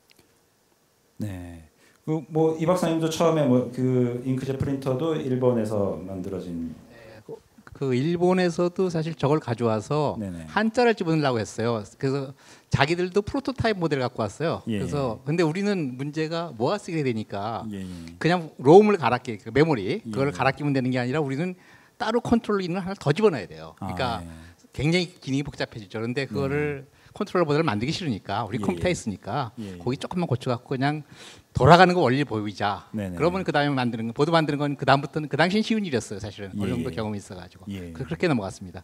네. 그 뭐 이 박사님도 처음에 뭐 그 잉크젯 프린터도 일본에서 만들어진. 그 일본에서도 사실 저걸 가져와서 한자를 집어넣으려고 했어요. 그래서 자기들도 프로토타입 모델을 갖고 왔어요. 그래서 근데 우리는 문제가 모아 쓰게 되니까 그냥 롬을 갈아 끼 그 메모리 그걸 갈아 끼면 되는 게 아니라 우리는 따로 컨트롤러 있는 하나를 더 집어넣어야 돼요. 그러니까 굉장히 기능이 복잡해지죠. 그런데 그거를 컨트롤러 모델을 만들기 싫으니까 우리 컴퓨터에 있으니까 거기 조금만 고쳐갖고 그냥 돌아가는 거 원리 보이자. 그러면 그 다음에 만드는 거, 보드 만드는 건 그 다음부터는 그 당시엔 쉬운 일이었어요. 사실은 어느 정도 경험이 있어가지고 그렇게 넘어갔습니다.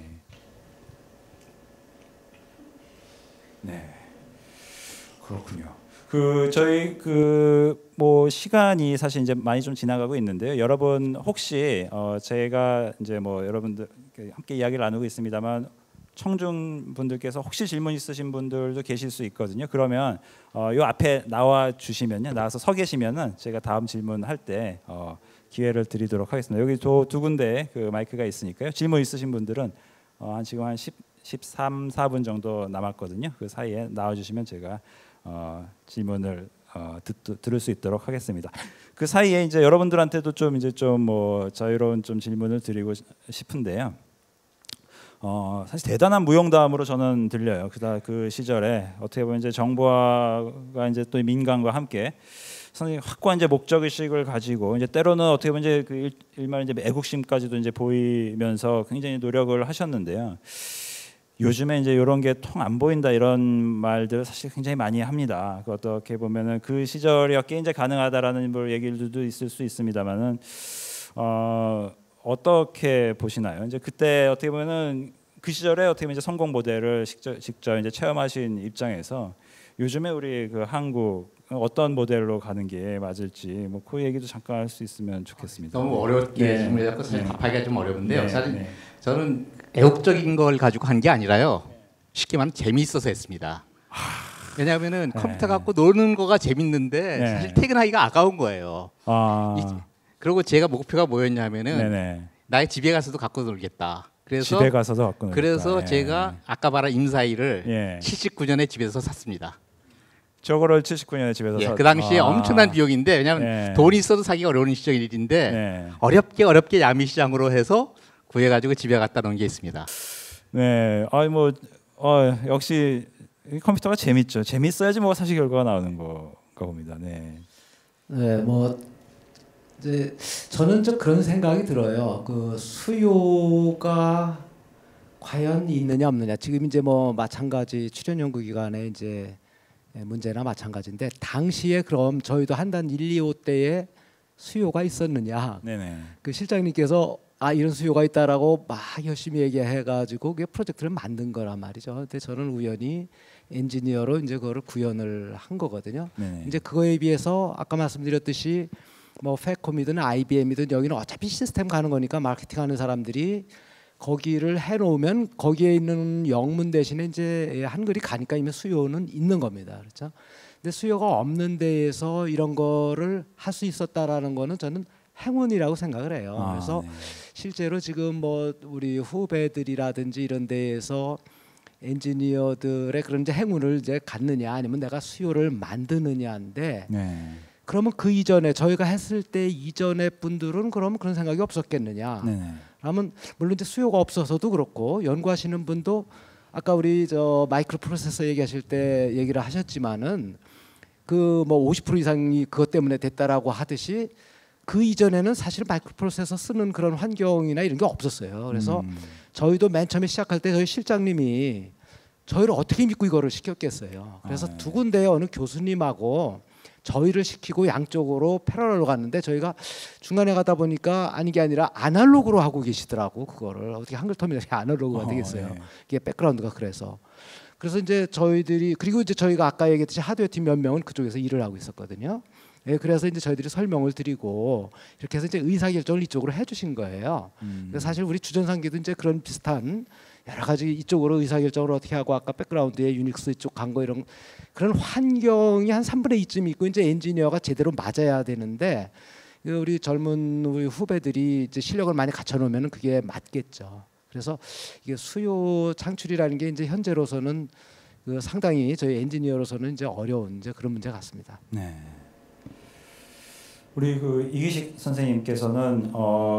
네, 그렇군요. 그 저희 그 뭐 시간이 사실 이제 많이 좀 지나가고 있는데요. 여러분 혹시 제가 이제 뭐 여러분들 함께 이야기를 나누고 있습니다만. 청중 분들께서 혹시 질문 있으신 분들도 계실 수 있거든요. 그러면 요 앞에 나와 주시면요, 나와서 서 계시면은 제가 다음 질문할 때 기회를 드리도록 하겠습니다. 여기 두 군데 그 마이크가 있으니까요. 질문 있으신 분들은 지금 한 13, 14분 정도 남았거든요. 그 사이에 나와 주시면 제가 질문을 들을 수 있도록 하겠습니다. 그 사이에 이제 여러분들한테도 좀 이제 좀 뭐 자유로운 좀 질문을 드리고 싶은데요. 사실 대단한 무용담으로 저는 들려요. 그 시절에 어떻게 보면 이제 정부가 이제 또 민간과 함께 상당히 확고한 이제 목적 의식을 가지고 이제 때로는 어떻게 보면 이제 그 일말 이제 애국심까지도 이제 보이면서 굉장히 노력을 하셨는데요. 요즘에 이제 이런 게 통 안 보인다 이런 말들 사실 굉장히 많이 합니다. 어떻게 보면은 그 시절이었기에 이제 가능하다라는 뭐 얘기들도 있을 수 있습니다만은. 어떻게 보시나요? 이제 그때 어떻게 보면은 그 시절에 어떻게 보면 이제 성공 모델을 직접 이제 체험하신 입장에서 요즘에 우리 그 한국 어떤 모델로 가는 게 맞을지 뭐 그 얘기도 잠깐 할 수 있으면 좋겠습니다. 너무 어렵게 질문을 잡고 사실 답하기가 좀 어려운데요. 사실 저는 애국적인 걸 가지고 한 게 아니라요. 쉽게 말하면 재미있어서 했습니다. 왜냐하면은 컴퓨터 갖고 노는 거가 재밌는데 사실 퇴근하기가 아까운 거예요. 그리고 제가 목표가 뭐였냐면은 나의 집에 가서도 갖고 놀겠다. 그래서 집에 가서도 갖고 놀겠다. 그래서 제가 아까 말한 임사이를 79년에 집에서 샀습니다. 저거를 79년에 집에서 샀. 그 당시에 엄청난 비용인데 왜냐하면 돈이 있어도 사기가 어려운 시절 일인데 어렵게 야미시장으로 해서 구해가지고 집에 갖다 놓은 게 있습니다. 네, 역시 컴퓨터가 재밌죠. 재밌어야지 뭐 사실 결과가 나오는 거가 봅니다. 네, 뭐. 이제 저는 좀 그런 생각이 들어요. 그 수요가 과연 있느냐 없느냐. 지금 이제 뭐 마찬가지 출연 연구 기간에 이제 문제나 마찬가지인데 당시에 그럼 저희도 한단 1, 2, 5 때에 수요가 있었느냐. 그 실장님께서 이런 수요가 있다라고 막 열심히 얘기해가지고 그게 프로젝트를 만든 거란 말이죠. 근데 저는 우연히 엔지니어로 이제 그거를 구현을 한 거거든요. 이제 그거에 비해서 아까 말씀드렸듯이 뭐 패콤이든 IBM이든 여기는 어차피 시스템 가는 거니까 마케팅하는 사람들이 거기를 해놓으면 거기에 있는 영문 대신에 이제 한글이 가니까 이미 수요는 있는 겁니다. 그렇죠? 근데 수요가 없는 데에서 이런 거를 할 수 있었다라는 거는 저는 행운이라고 생각을 해요. 그래서 실제로 지금 뭐 우리 후배들이라든지 이런 데에서 엔지니어들의 그런 이제 행운을 이제 갖느냐 아니면 내가 수요를 만드느냐인데. 그러면 그 이전에 저희가 했을 때 이전의 분들은 그러면 그런 생각이 없었겠느냐? 그러면 물론 이제 수요가 없어서도 그렇고 연구하시는 분도 아까 우리 저 마이크로 프로세서 얘기하실 때 얘기를 하셨지만은 그 뭐 50% 이상이 그것 때문에 됐다라고 하듯이 그 이전에는 사실 마이크로 프로세서 쓰는 그런 환경이나 이런 게 없었어요. 그래서 저희도 맨 처음에 시작할 때 저희 실장님이 저희를 어떻게 믿고 이거를 시켰겠어요. 그래서 두 군데의 어느 교수님하고 저희를 시키고 양쪽으로 패러럴로 갔는데 저희가 중간에 가다 보니까 아닌 게 아니라 아날로그로 하고 계시더라고. 그거를 어떻게 한글 터미널이 아날로그가 되겠어요. 네. 이게 백그라운드가 그래서 이제 저희들이 그리고 이제 저희가 아까 얘기했듯이 하드웨어 팀 몇 명은 그쪽에서 일을 하고 있었거든요. 예, 그래서 이제 저희들이 설명을 드리고 이렇게 해서 이제 의사결정을 이쪽으로 해주신 거예요. 그래서 사실 우리 주전산기도 이제 그런 비슷한 여러 가지 이쪽으로 의사결정을 어떻게 하고 아까 백그라운드에 유닉스 쪽 간 거 이런 그런 환경이 한 3분의 2쯤 있고 이제 엔지니어가 제대로 맞아야 되는데 우리 젊은 우리 후배들이 이제 실력을 많이 갖춰놓으면 그게 맞겠죠. 그래서 이게 수요 창출이라는 게 이제 현재로서는 그 상당히 저희 엔지니어로서는 이제 어려운 이제 그런 문제 같습니다. 네. 우리 그 이기식 선생님께서는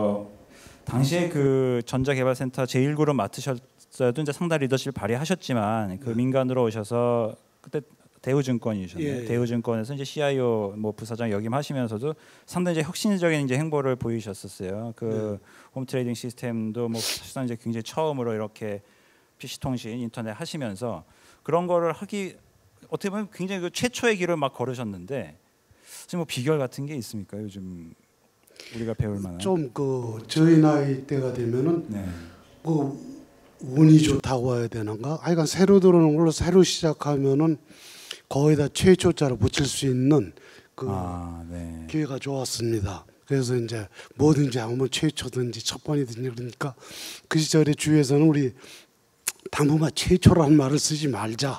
당시에 그 전자개발센터 제1그룹 맡으셨어도 이제 상당 리더십을 발휘하셨지만 그 민간으로 오셔서 그때 대우증권이셨네요. 예, 예. 대우증권에서 이제 CIO 뭐 부사장 역임하시면서도 상당히 이제 혁신적인 이제 행보를 보이셨었어요. 그 홈트레이딩 시스템도 뭐 사실상 이제 굉장히 처음으로 이렇게 PC 통신 인터넷 하시면서 그런 거를 하기 어떻게 보면 굉장히 그 최초의 길을 막 걸으셨는데 지금 뭐 비결 같은 게 있습니까? 요즘 우리가 배울 만한 좀 그 저희 나이 때가 되면은 네. 뭐 운이 좋다고 해야 되는가? 하여간 새로 들어오는 걸로 새로 시작하면은 거의 다 최초자로 붙일 수 있는 그 네. 기회가 좋았습니다. 그래서 이제 뭐든지 하면 최초든지 첫 번이든지 그러니까 그 시절에 주위에서는 우리 당분간 최초라는 말을 쓰지 말자.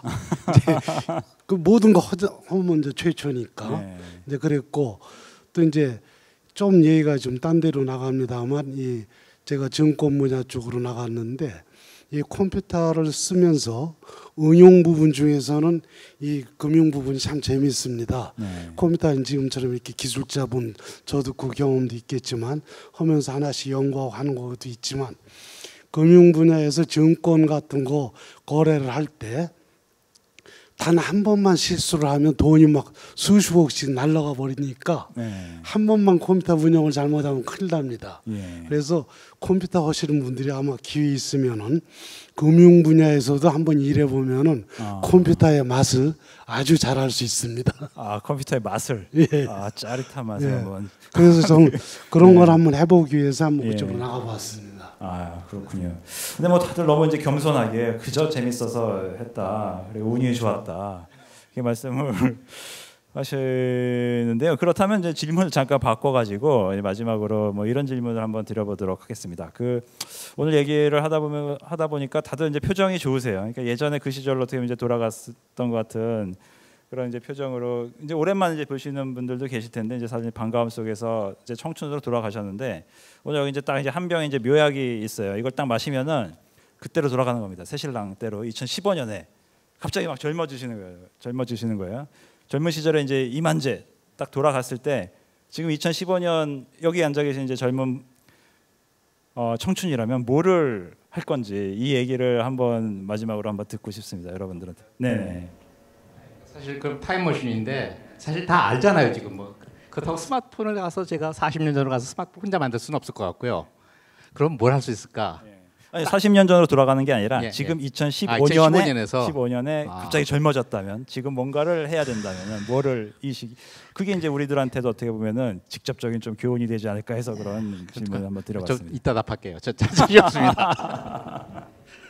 그 모든 거 하면 이제 최초니까. 네. 이제 그랬고 또 이제 좀 얘기가 좀 딴 데로 나갑니다만 이 제가 증권 분야 쪽으로 나갔는데 이 컴퓨터를 쓰면서 응용 부분 중에서는 이 금융 부분이 참 재미있습니다. 네. 컴퓨터는 지금처럼 이렇게 기술자분 저도 그 경험도 있겠지만 하면서 하나씩 연구하고 하는 것도 있지만 금융 분야에서 증권 같은 거 거래를 할 때 단 한 번만 실수를 하면 돈이 막 수십억씩 날아가 버리니까 한 번만 컴퓨터 운영을 잘못하면 큰일 납니다. 그래서 컴퓨터 하시는 분들이 아마 기회 있으면은 금융 분야에서도 한번 일해 보면은 컴퓨터의 맛을 아주 잘 알 수 있습니다. 컴퓨터의 맛을. 짜릿한 맛을 한번. 그래서 좀 그런 걸 한번 해보기 위해서 한번 그쪽으로 나가봤습니다. 그렇군요. 근데 뭐 다들 너무 이제 겸손하게 그저 재밌어서 했다. 그리고 운이 좋았다. 이렇게 말씀을 하시는데요. 그렇다면 이제 질문을 잠깐 바꿔가지고 마지막으로 뭐 이런 질문을 한번 드려보도록 하겠습니다. 그 오늘 얘기를 하다 보니까 다들 이제 표정이 좋으세요. 그러니까 예전에 그 시절로 어떻게 이제 돌아갔던 것 같은 그런 이제 표정으로 이제 오랜만에 이제 보시는 분들도 계실 텐데 이제 사실 반가움 속에서 이제 청춘으로 돌아가셨는데 오늘 여기 이제 딱 이제 한 병의 이제 묘약이 있어요. 이걸 딱 마시면은 그때로 돌아가는 겁니다. 새신랑 때로 2015년에 갑자기 막 젊어지시는 거예요. 젊은 시절에 이제 이만재 딱 돌아갔을 때 지금 2015년 여기 앉아 계신 이제 젊은 청춘이라면 뭐를 할 건지 이 얘기를 한번 마지막으로 한번 듣고 싶습니다. 여러분들한테. 네. 사실 그럼 타임머신인데 사실 다 알잖아요 지금 뭐 그렇다고 스마트폰을 가서 제가 40년 전으로 가서 스마트폰 혼자 만들 수는 없을 것 같고요. 그럼 뭘 할 수 있을까? 아니 40년 전으로 돌아가는 게 아니라 지금 2015년에 갑자기 젊어졌다면 지금 뭔가를 해야 된다면 뭐를 이 시기 그게 이제 우리들한테도 어떻게 보면은 직접적인 좀 교훈이 되지 않을까 해서 그런 질문을 한번 드려봤습니다. 좀 이따 답할게요. 저 자신이 없습니다.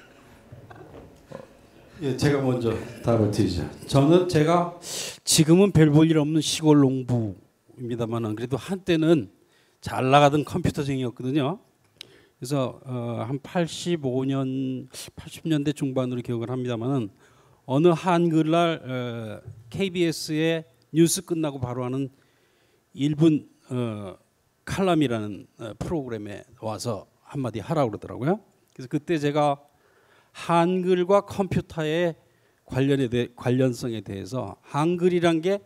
제가 먼저 답을 드리죠. 저는 제가 지금은 별 볼 일 없는 시골 농부입니다만은 그래도 한때는 잘 나가던 컴퓨터쟁이였거든요. 그래서 한 80년대 중반으로 기억을 합니다만은 어느 한글날 KBS의 뉴스 끝나고 바로 하는 1분 칼럼이라는 프로그램에 와서 한마디 하라고 그러더라고요. 그래서 그때 제가 한글과 컴퓨터의 관련성에 대해서 한글이란 게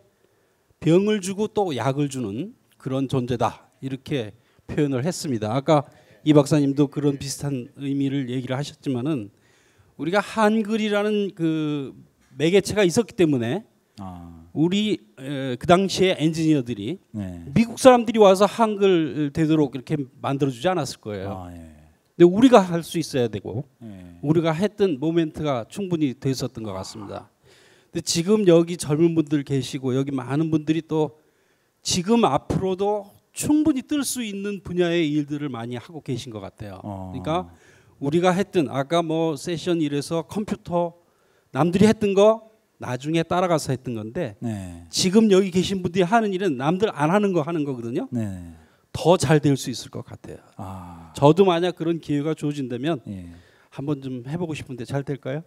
병을 주고 또 약을 주는 그런 존재다 이렇게 표현을 했습니다. 아까 이 박사님도 그런 비슷한 의미를 얘기를 하셨지만은 우리가 한글이라는 그 매개체가 있었기 때문에 우리 그 당시에 엔지니어들이 미국 사람들이 와서 한글 되도록 이렇게 만들어주지 않았을 거예요. 근데 우리가 할 수 있어야 되고 우리가 했던 모멘트가 충분히 됐었던 것 같습니다. 근데 지금 여기 젊은 분들 계시고 여기 많은 분들이 또 지금 앞으로도 충분히 뜰 수 있는 분야의 일들을 많이 하고 계신 것 같아요. 그러니까 우리가 했던 아까 뭐 세션 1에서 컴퓨터 남들이 했던 거 나중에 따라가서 했던 건데 지금 여기 계신 분들이 하는 일은 남들 안 하는 거 하는 거거든요. 더 잘 될 수 있을 것 같아요. 저도 만약 그런 기회가 주어진다면 한번 좀 해보고 싶은데 잘 될까요?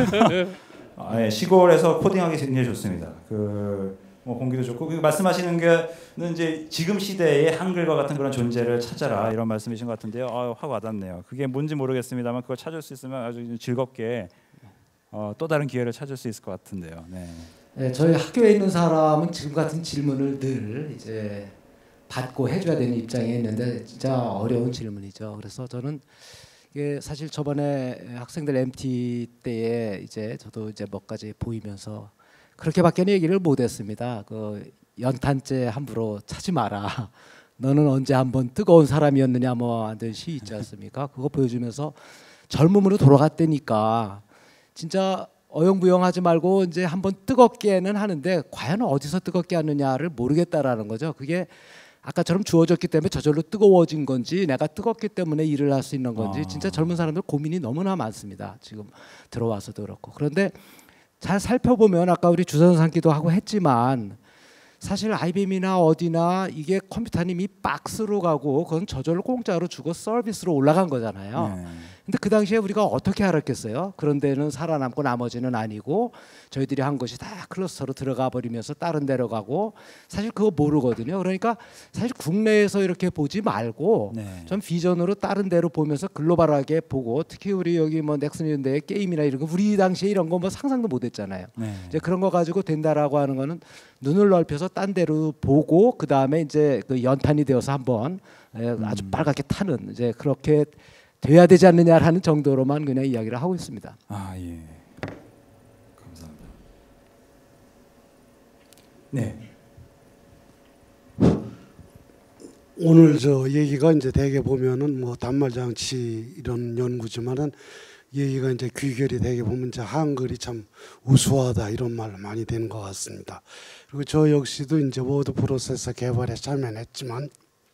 시골에서 코딩하기 굉장히 좋습니다. 뭐 공기도 좋고 말씀하시는 게는 이제 지금 시대의 한글과 같은 그런 존재를 찾아라 이런 말씀이신 것 같은데요. 확 와닿네요. 그게 뭔지 모르겠습니다만 그걸 찾을 수 있으면 아주 즐겁게 또 다른 기회를 찾을 수 있을 것 같은데요. 네, 저희 학교에 있는 사람은 지금 같은 질문을 늘 이제 받고 해줘야 되는 입장에 있는데 진짜 어려운 질문이죠. 그래서 저는 이게 사실 저번에 학생들 MT 때에 이제 저도 이제 몇 가지 보이면서 그렇게밖에는 얘기를 못했습니다. 그 연탄재 함부로 차지 마라. 너는 언제 한번 뜨거운 사람이었느냐 뭐 하는 시 있지 않습니까? 그거 보여주면서 젊음으로 돌아갔다니까 진짜 어영부영하지 말고 이제 한번 뜨겁게는 하는데 과연 어디서 뜨겁게 하느냐를 모르겠다라는 거죠. 그게 아까처럼 주어졌기 때문에 저절로 뜨거워진 건지 내가 뜨겁기 때문에 일을 할 수 있는 건지 진짜 젊은 사람들 고민이 너무나 많습니다. 지금 들어와서도 그렇고. 그런데 잘 살펴보면 아까 우리 주선상기도 하고 했지만 사실 IBM이나 어디나 이게 컴퓨터는 이미 박스로 가고 그건 저절로 공짜로 주고 서비스로 올라간 거잖아요. 근데 그 당시에 우리가 어떻게 알았겠어요? 그런 데는 살아남고 나머지는 아니고 저희들이 한 것이 다 클러스터로 들어가 버리면서 다른 데로 가고 사실 그거 모르거든요. 그러니까 사실 국내에서 이렇게 보지 말고 좀 비전으로 다른 데로 보면서 글로벌하게 보고 특히 우리 여기 뭐 넥슨인데 게임이나 이런 거 우리 당시에 이런 거 뭐 상상도 못했잖아요. 이제 그런 거 가지고 된다라고 하는 거는 눈을 넓혀서 딴 데로 보고 그 다음에 이제 그 연탄이 되어서 한번 아주 빨갛게 타는 이제 그렇게 돼야 되지 않느냐라는 정도로만 그냥 이야기를 하고 있습니다. 예. 감사합니다. 네. 오늘 저 얘기가 이제 대개 보면은 뭐 단말 장치 이런 연구지만은 얘기가 이제 귀결이 되게 보면 이제 한글이 참 우수하다 이런 말 많이 되는 것 같습니다. 그리고 저 역시도 이제 워드 프로세서 개발에 참여했지만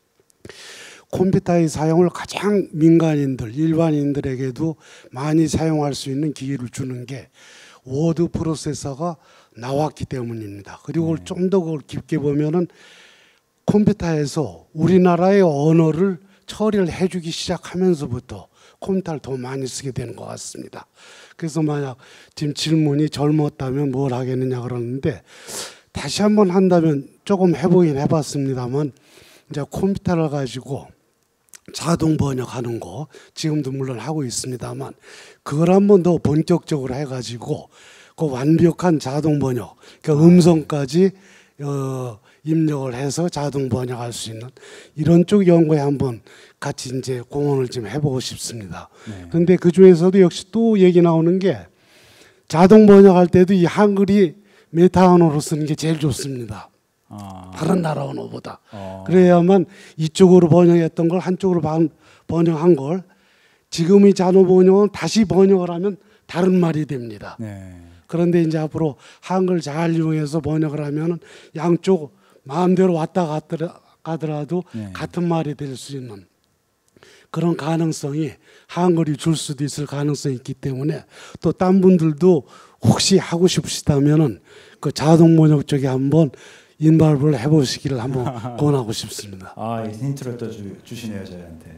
컴퓨터의 사용을 가장 민간인들, 일반인들에게도 많이 사용할 수 있는 기회를 주는 게 워드 프로세서가 나왔기 때문입니다. 그리고 좀 더 깊게 보면은 컴퓨터에서 우리나라의 언어를 처리를 해주기 시작하면서부터 컴퓨터를 더 많이 쓰게 되는 것 같습니다. 그래서 만약 지금 질문이 젊었다면 뭘 하겠느냐 그러는데 다시 한번 한다면 조금 해보긴 해봤습니다만 이제 컴퓨터를 가지고 자동 번역하는 거 지금도 물론 하고 있습니다만 그걸 한번 더 본격적으로 해가지고 그 완벽한 자동 번역, 그러니까 음성까지 입력을 해서 자동 번역할 수 있는 이런 쪽 연구에 한번 같이 이제 공헌을 좀 해보고 싶습니다. 그런데 그 중에서도 역시 또 얘기 나오는 게 자동 번역할 때도 이 한글이 메타 언어로 쓰는 게 제일 좋습니다. 다른 나라 언어보다. 그래야만 이쪽으로 번역했던 걸 한쪽으로 번역한 걸 지금의 자동 번역은 다시 번역을 하면 다른 말이 됩니다. 그런데 이제 앞으로 한글 잘 이용해서 번역을 하면 양쪽 마음대로 왔다 가더라도 같은 말이 될 수 있는 그런 가능성이 한글이 줄 수도 있을 가능성이 있기 때문에 또 딴 분들도 혹시 하고 싶으시다면은 그 자동 번역 쪽에 한번 인발부를 해보시기를 한번 권하고 싶습니다. 힌트를 또 주시네요 저희한테.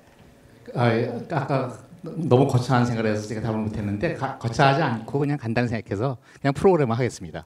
아까 너무 거창한 생각을 해서 제가 답을 못했는데 거창하지 않고 그냥 간단히 생각해서 그냥 프로그램을 하겠습니다.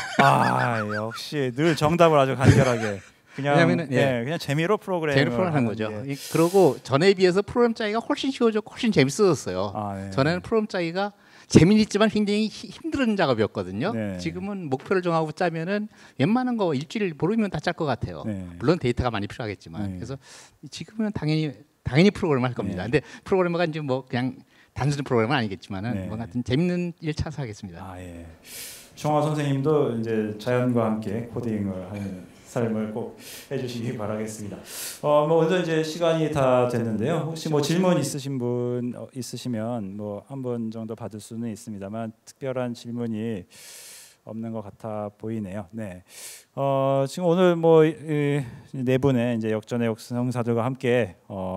역시 늘 정답을 아주 간결하게. 왜냐면은 그냥 재미로 프로그램을 하는 거죠. 그리고 전에 비해서 프로그램 짜기가 훨씬 쉬워졌고 훨씬 재밌어졌어요. 전에는 프로그램 짜기가 재미있지만 굉장히 힘든 작업이었거든요. 지금은 목표를 정하고 짜면은 웬만한 거 일주일 보름이면 다 짤 것 같아요. 물론 데이터가 많이 필요하겠지만 그래서 지금은 당연히 당연히 프로그램을 할 겁니다. 근데 프로그래머가 이제 뭐 그냥 단순히 프로그램은 아니겠지만은 뭔가 같은 재밌는 일 찾아서 하겠습니다. 총화 선생님도 이제 자연과 함께 코딩을 하는 삶을 꼭 해주시기 바라겠습니다. 오늘 이제 시간이 다 됐는데요. 혹시 뭐 질문 있으신 분 있으시면 뭐 한 분 정도 받을 수는 있습니다만 특별한 질문이 없는 것 같아 보이네요. 네. 지금 오늘 뭐 네 분의 이제 역전의 형사들과 함께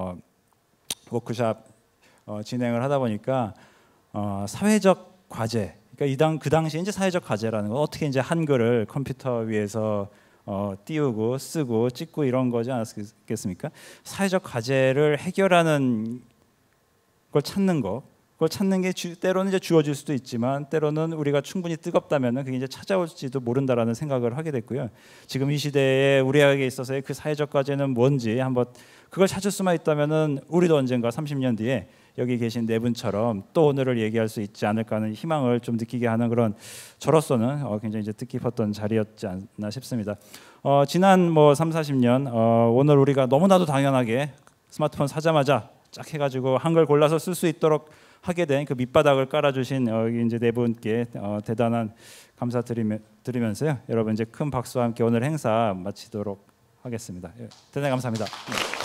워크숍 진행을 하다 보니까 사회적 과제, 그러니까 그 당시에 이제 사회적 과제라는 건 어떻게 이제 한글을 컴퓨터 위에서 띄우고 쓰고 찍고 이런 거지 않았겠습니까? 사회적 과제를 해결하는 걸 찾는 거. 그걸 찾는 게 때로는 이제 주어질 수도 있지만 때로는 우리가 충분히 뜨겁다면은 그게 이제 찾아올지도 모른다라는 생각을 하게 됐고요. 지금 이 시대에 우리에게 있어서의 그 사회적 과제는 뭔지 한번 그걸 찾을 수만 있다면은 우리도 언젠가 30년 뒤에 여기 계신 네 분처럼 또 오늘을 얘기할 수 있지 않을까 하는 희망을 좀 느끼게 하는 그런 저로서는 굉장히 이제 뜻깊었던 자리였지 않나 싶습니다. 지난 뭐 30-40년 오늘 우리가 너무나도 당연하게 스마트폰 사자마자 쫙 해가지고 한글 골라서 쓸 수 있도록 하게 된 그 밑바닥을 깔아주신 여기 이제 네 분께 대단한 감사드리면서요. 여러분 이제 큰 박수와 함께 오늘 행사 마치도록 하겠습니다. 대단히 감사합니다.